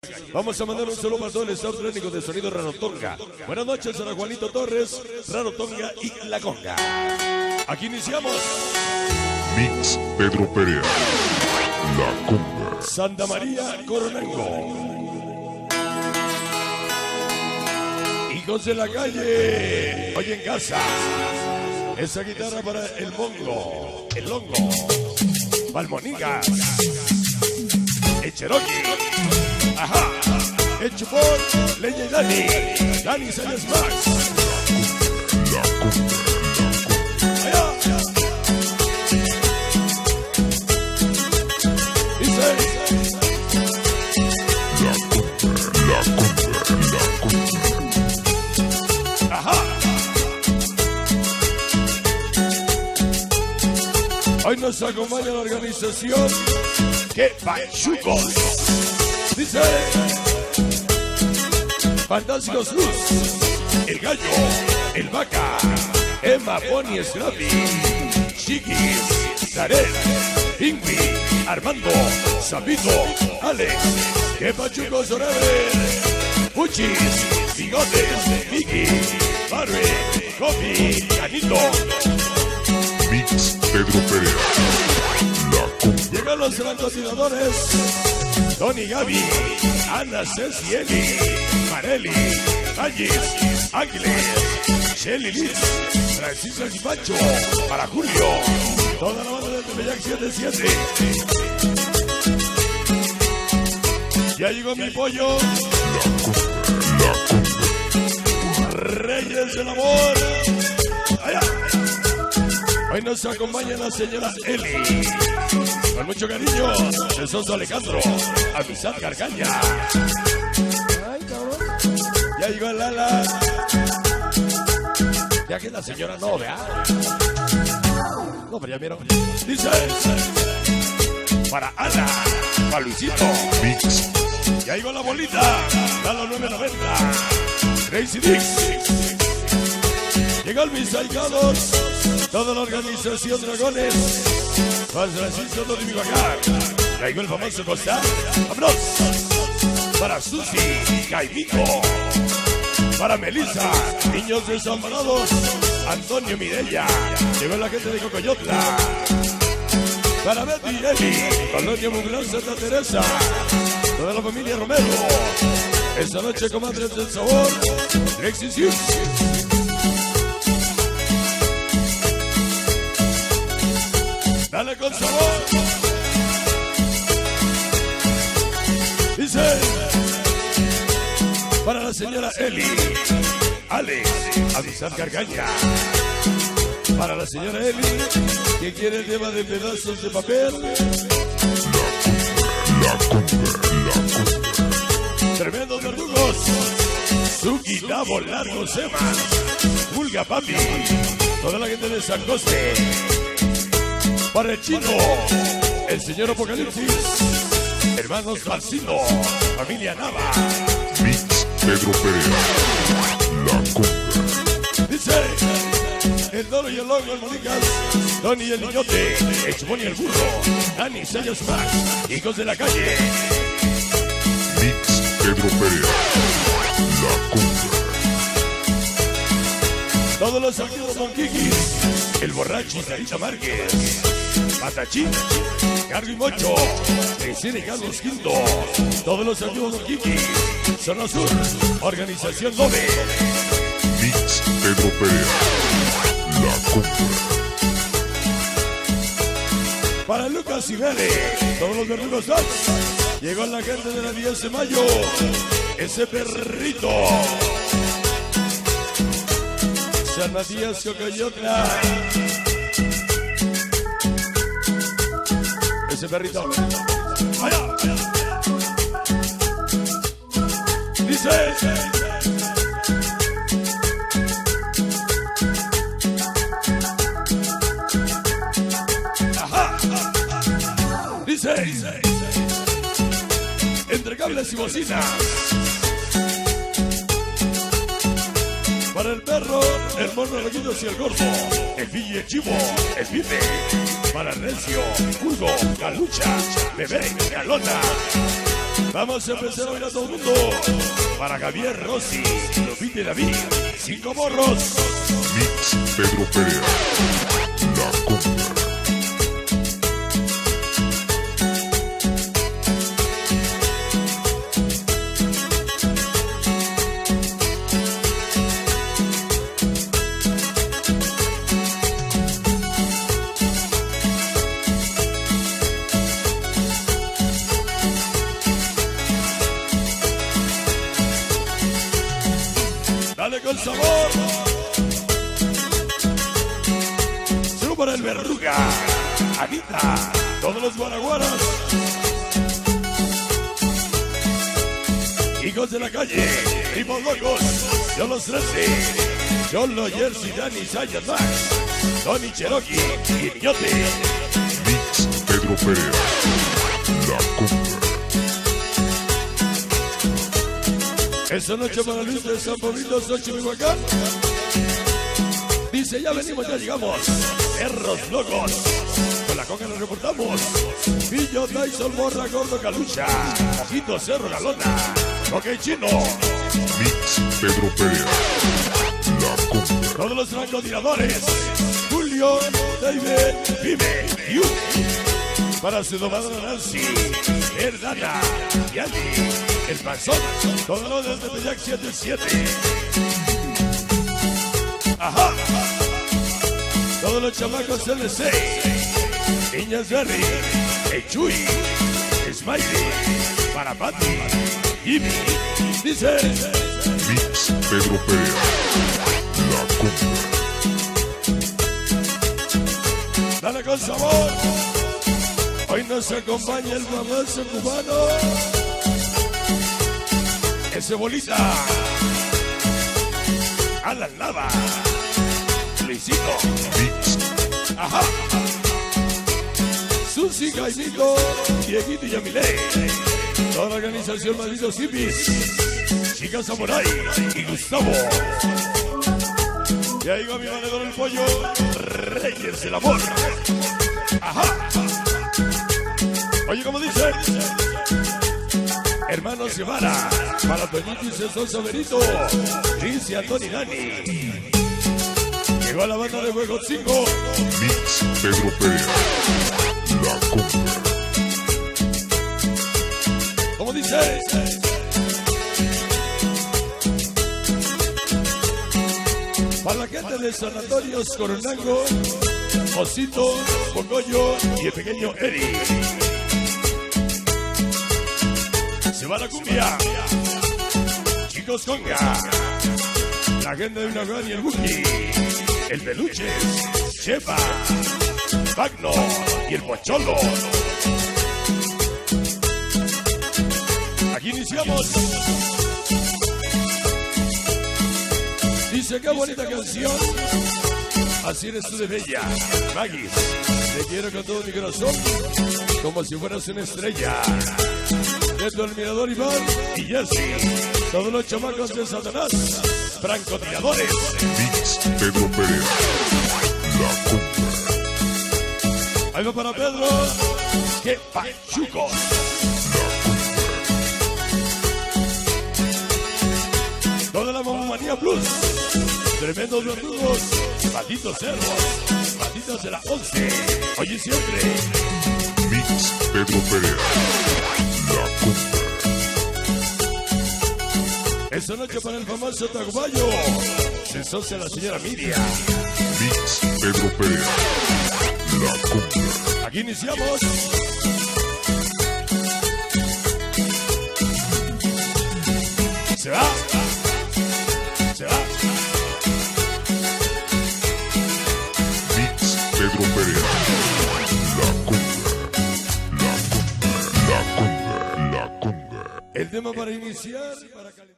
Vamos a mandar un saludo para todo el staff técnico de Sonido Rarotonga. Buenas noches a Juanito Torres, Rarotonga y La Conga. Aquí iniciamos. Mix Pedro Perea, La Conga. Santa María Coronengo. Hijos de la calle, hoy en casa. Esa guitarra para el mongo, el longo, Palmonigas, el Cherokee, ajá, el Chupón, Leña y Dani Sayas Max. La Conga. Allá. Dice. La Conga. Ajá. Hoy nos acompaña la organización Que Pachucos. Dice Fantásticos Luz, El Gallo, El Vaca, Emma, Bonnie, Scrappy, Chiquis, Tarek, Pingui, Armando, Sabito, Alex, Que Pachucos Forever, Puchis, Bigotes, Vicky, Barbie, Coffee, Canito. Mix Pedro Perea, La Conga. Llegan los francotiradores, Tony, Gaby, Ana, Ceci, Eli, Mareli, Tallis, Ángeles, Shelly, Liz, Francisco y Pancho, para Julio, toda la banda de Tepeyac 77. Ya llegó mi pollo, La Conga. Reyes del Amor. Allá. Hoy nos acompaña la señora Eli. Con mucho cariño, de Soso Alejandro, Amistad Carcaña. Ay, cabrón. Ya llegó el Ala. Ya que la señora no, ¿verdad? No, pero ya vieron. Dice. Para Ana, para Luisito. Mix. Ya llegó la bolita. Dalo 990. Crazy Dix. Llegó el Mis Aigados. Toda la organización Dragones. Juan Francisco de Michoacán. Ya llegó el famoso Costa. ¡Vámonos! Para Susi, Caimito. Para Melissa, Niños Desamparados. Antonio Mireya. Llegó la gente de Cocoyotla. Para Betty y Eli. Colonia Mugrán, Santa Teresa. Toda la familia Romero. Esta noche, comadres del sabor. Alexis Hughes. Dale con sabor. Dice. Para la señora Eli, Alex, Amistad Carcaña. Para la señora Eli, que quiere el tema de pedazos de papel. La Conga. Tremendos verdugos. Suki, Davo, Largo, Sema, Pulga, Papi. Toda la gente de San Coste. Para el Chino, el señor Apocalipsis, hermanos Marcino, familia Nava. Mix Pedro Perea, La Conga. Dice el Doro y el Logo, el Monicas, Tony y el Niñote, el Chupón y el Burro, Dani, Sayas Max, Hijos de la Calle. Mix Pedro Perea, La Conga. Todos los amigos Monquiquis, el Borracho y Sarita Márquez, Patachín, Carlos y Mocho, Cristina y Carlos Quinto. Todos los amigos Monquiquis, Zona Sur, Organización Nove. Mix Pedro Perea, La Conga. Para Lucas y Vele, todos los verdugos Dogs. Llegó la gente de la 10 de mayo, ese perrito. San Matías, Cocoyotla. Ese perrito. Allá. Dice. Ajá. Dice. Entre cables y bocinas. Para el perro, el mono, el loquillo y el gordo, el pillo y el chivo, el pipe. Para el recio, Hugo, Galucha, Bebé, Galona. Vamos a empezar a ver a todo el mundo. Para Javier Rossi, Lupita y David, 5 morros. Mix Pedro Perea, la cumbia. Dale con sabor. Solo para el Verruga, Anita, todos los guaraguaras. Hijos de la calle, primos locos, yo los 13. Cholo, Jersey, Dani, Sayas, Max, Tony, Cherokee y Niñote. Mix Pedro Perea, la cumbia. Esa noche para Luis de San Pablito, Xochimilhuacán. Dice, ya venimos, ya llegamos. Perros locos. Con la coca nos reportamos. Pillo, Tyson, Morra, Gordo, Calucha. Ojito, Cerro, Galona. Ok, Chino. Mix Pedro Perea, la cumbia. Todos los francotiradores. Julio, David, Vive, Yu. Para su domada Nancy, Herdana, Yanni, El Panzón, todos los desde Teyac 77. Ajá. Todos los chamacos LC, Niñas Berry, Echuy, Smiley, para Patti, Jimmy, dice Mix Pedro Perea, la cumbia. Dale con sabor. Hoy nos acompaña el famoso cubano. Ese bolita. Alan Lava. Luisito. Mix. Ajá. Susi, Jaimito, Dieguito y Yamile. Toda la organización Malditos Hippies. Chica Samurai y Gustavo. Y ahí va mi valedor el pollo. Reyes del amor. Ajá. Oye, como dice, hermanos Guevara, para Toñito y César Saberito, Cris y Antonio Dani. Llegó a la banda de Juego 5. Mix Pedro Perea, la cumbia. Como dice, para la gente de Sanatorios Coronango, Osito, Pocoyo y el pequeño Eri. Se va la cumbia. Chicos Conga. La gente de Unaguán y el Buki. El Peluches. Chepa. Magno y el Pocholo. Aquí iniciamos. Dice, qué bonita canción. Así eres tú de bella. Maguis, te quiero con todo mi corazón. Como si fueras una estrella. Desde el mirador Iván y Jersey. Todos los chamacos de Satanás. Francotiradores. Mix Pedro Perea, la cumbia. Ahí va para Pedro. ¡Qué pachucos! Toda la Mamomanía Plus. Tremendos verdugos. Malditos cerdos. Malditos de la 11. Oye siempre. Mix Pedro Perea, la cumbia. Esta noche para el famoso Taguayo. Se socia la señora Miriam. Mix Pedro Perea, la cumbia. Aquí iniciamos. Se va. Se va. Mix Pedro Perea, la cumbia. La cumbia, la cumbia, la cumbia. El tema para iniciar. Para